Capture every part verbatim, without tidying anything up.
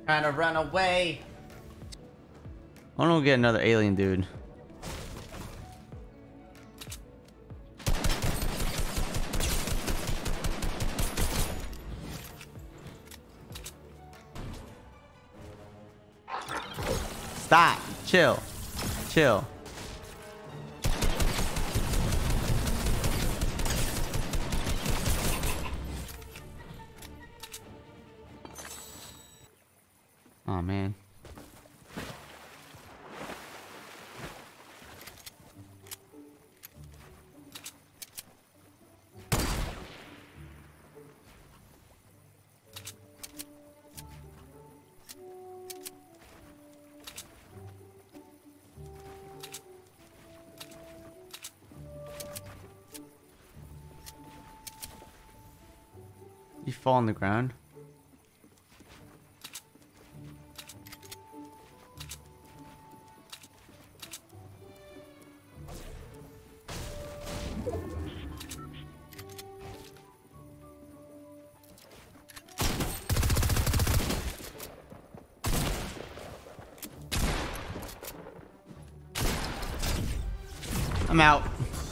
Trying to run away. I want to get another alien dude. Stop. Chill. Chill. Oh man. You fall on the ground. I'm out.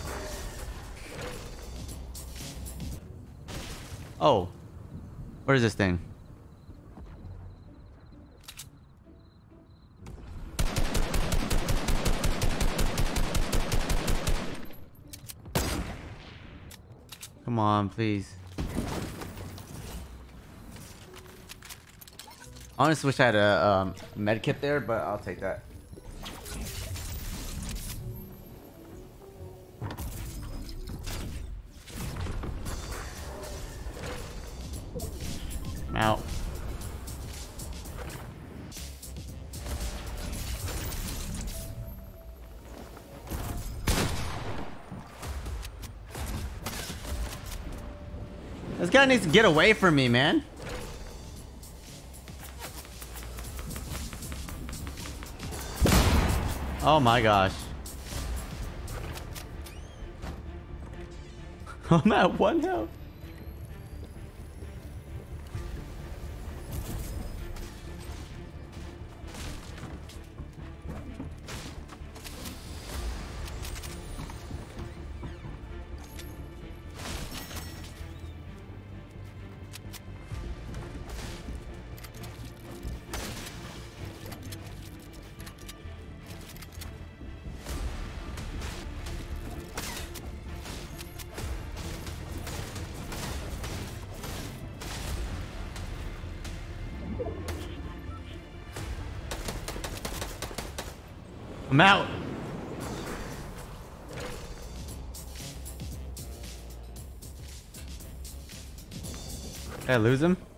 Oh. Where is this thing? Come on, please. I honestly wish I had a um, med kit there, but I'll take that. I'm out. This guy needs to get away from me, man. Oh my gosh. I'm at one health. I'm out. Did I lose him?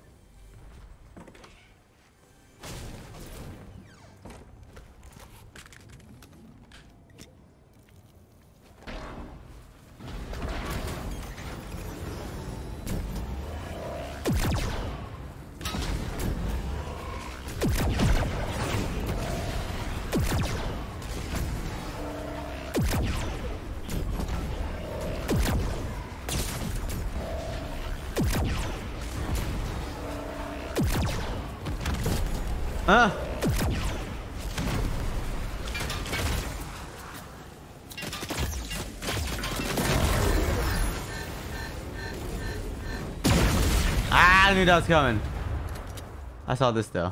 Huh? Ah, I knew that was coming. I saw this though.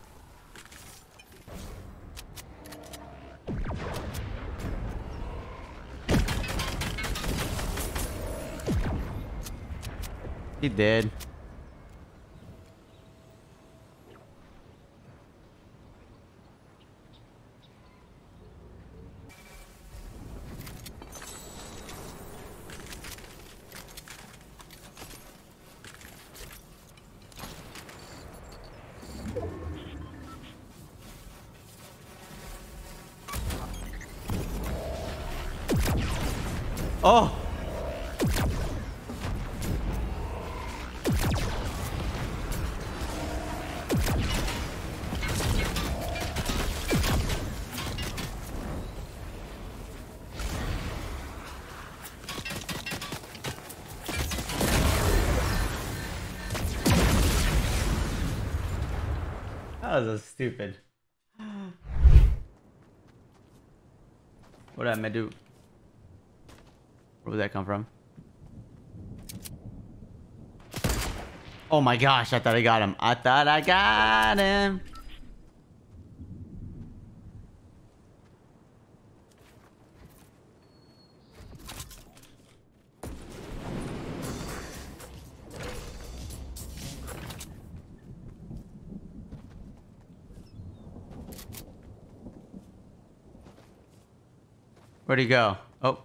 He did. Oh! was a stupid. What did I do? Where did that come from? Oh my gosh, I thought I got him. I thought I got him. Where'd he go? Oh.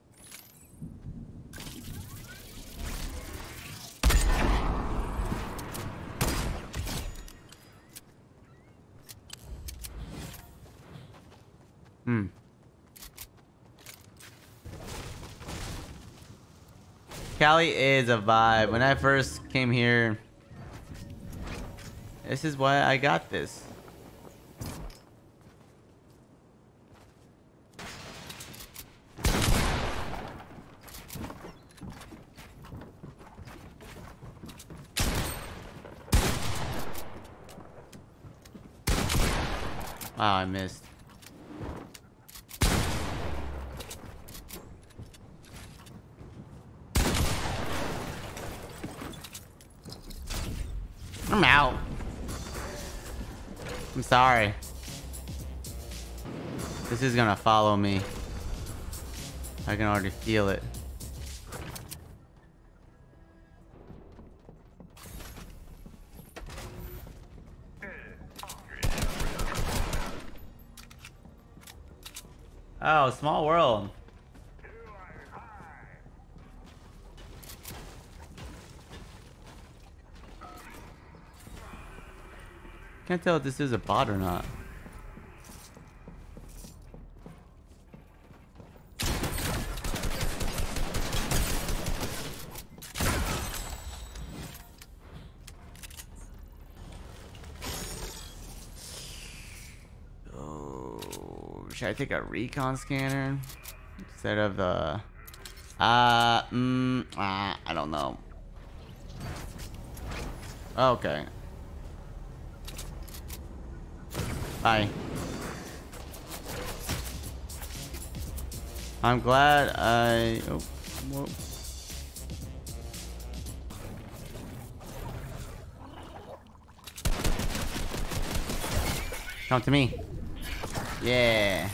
Hmm. Cali is a vibe. When I first came here, this is why I got this. Wow, I missed. I'm out. I'm sorry. This is gonna follow me. I can already feel it. Oh, small world. Can't tell if this is a bot or not. Should I take a recon scanner instead of the uh mm, uh I don't know. Okay. Bye. I'm glad I oh, whoa. Come to me. Yeah.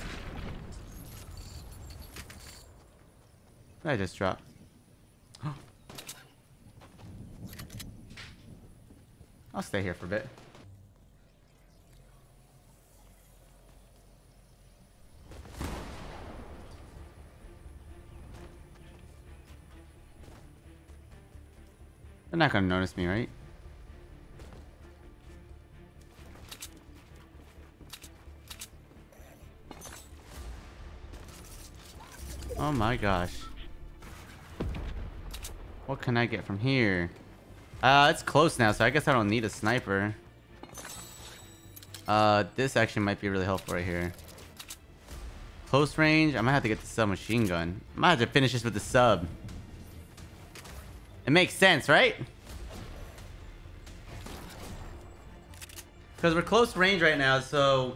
What did I just dropped? I'll stay here for a bit. They're not gonna notice me, right? Oh my gosh. What can I get from here? Uh, it's close now, so I guess I don't need a sniper. Uh, this actually might be really helpful right here. Close range, I might have to get the submachine gun. I might have to finish this with the sub. It makes sense, right? Because we're close range right now, so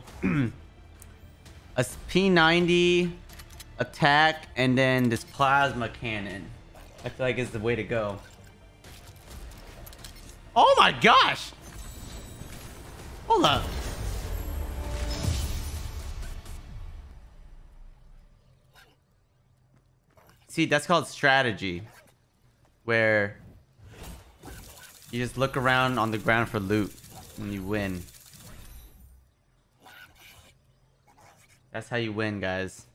a P ninety attack and then this plasma cannon, I feel like is the way to go. Oh my gosh! Hold up. See, that's called strategy, where you just look around on the ground for loot and you win. That's how you win, guys.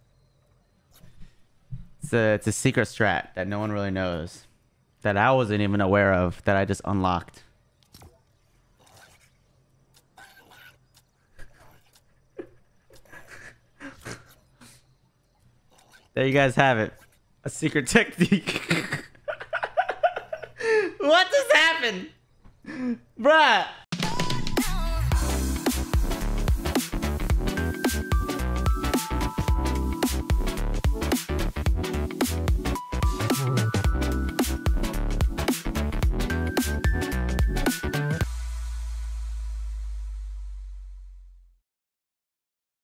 It's a, it's a secret strat that no one really knows, that I wasn't even aware of, that I just unlocked. There you guys have it. A secret technique. What just happened? Bruh.